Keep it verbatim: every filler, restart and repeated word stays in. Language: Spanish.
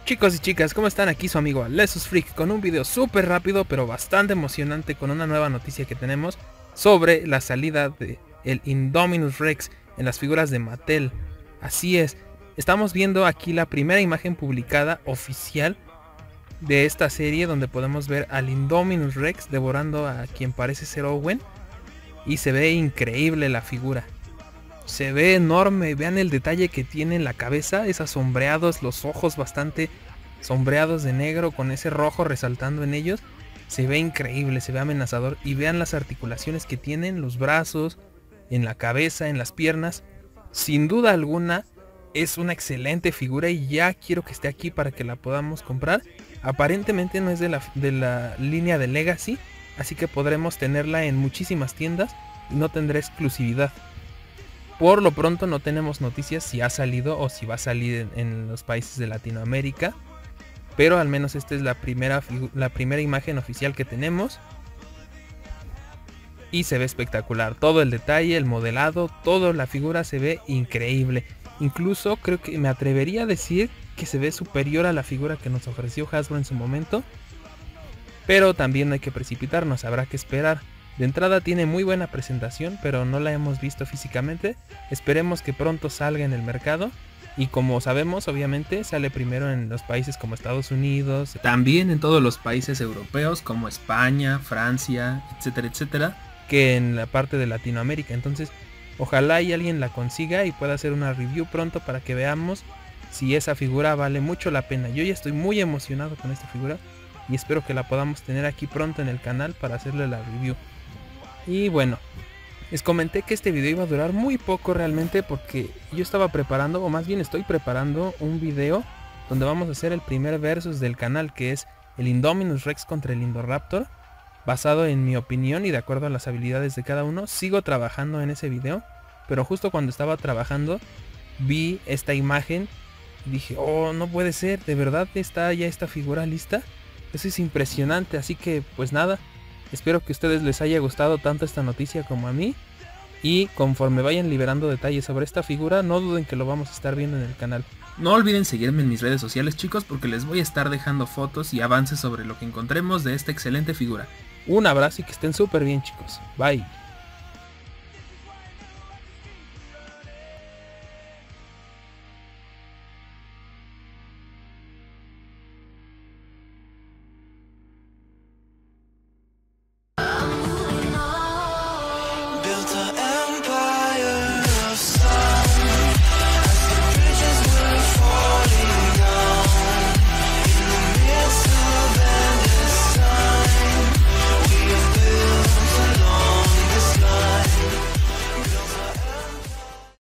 Chicos y chicas, ¿cómo están? Aquí su amigo Alesus Freak con un video súper rápido pero bastante emocionante con una nueva noticia que tenemos sobre la salida de el Indominus Rex en las figuras de Mattel. Así es, estamos viendo aquí la primera imagen publicada oficial de esta serie donde podemos ver al Indominus Rex devorando a quien parece ser Owen y se ve increíble la figura. Se ve enorme, vean el detalle que tiene en la cabeza, es asombreados, los ojos bastante sombreados de negro con ese rojo resaltando en ellos. Se ve increíble, se ve amenazador y vean las articulaciones que tienen, los brazos, en la cabeza, en las piernas. Sin duda alguna es una excelente figura y ya quiero que esté aquí para que la podamos comprar. Aparentemente no es de la, de la línea de Legacy, así que podremos tenerla en muchísimas tiendas y no tendrá exclusividad. Por lo pronto no tenemos noticias si ha salido o si va a salir en, en los países de Latinoamérica. Pero al menos esta es la primera, la primera imagen oficial que tenemos. Y se ve espectacular. Todo el detalle, el modelado, toda la figura se ve increíble. Incluso creo que me atrevería a decir que se ve superior a la figura que nos ofreció Hasbro en su momento. Pero también no hay que precipitarnos, habrá que esperar. De entrada tiene muy buena presentación, pero no la hemos visto físicamente. Esperemos que pronto salga en el mercado. Y como sabemos, obviamente, sale primero en los países como Estados Unidos. También en todos los países europeos como España, Francia, etcétera, etcétera. Que en la parte de Latinoamérica. Entonces, ojalá y alguien la consiga y pueda hacer una review pronto para que veamos si esa figura vale mucho la pena. Yo ya estoy muy emocionado con esta figura. Y espero que la podamos tener aquí pronto en el canal para hacerle la review. Y bueno, les comenté que este video iba a durar muy poco realmente porque yo estaba preparando, o más bien estoy preparando un video donde vamos a hacer el primer versus del canal, que es el Indominus Rex contra el Indoraptor, basado en mi opinión y de acuerdo a las habilidades de cada uno. Sigo trabajando en ese video, pero justo cuando estaba trabajando vi esta imagen y dije, oh, no puede ser, de verdad está ya esta figura lista. Eso es impresionante, así que pues nada. Espero que a ustedes les haya gustado tanto esta noticia como a mí. Y conforme vayan liberando detalles sobre esta figura, no duden que lo vamos a estar viendo en el canal. No olviden seguirme en mis redes sociales, chicos, porque les voy a estar dejando fotos y avances sobre lo que encontremos de esta excelente figura. Un abrazo y que estén súper bien, chicos. Bye.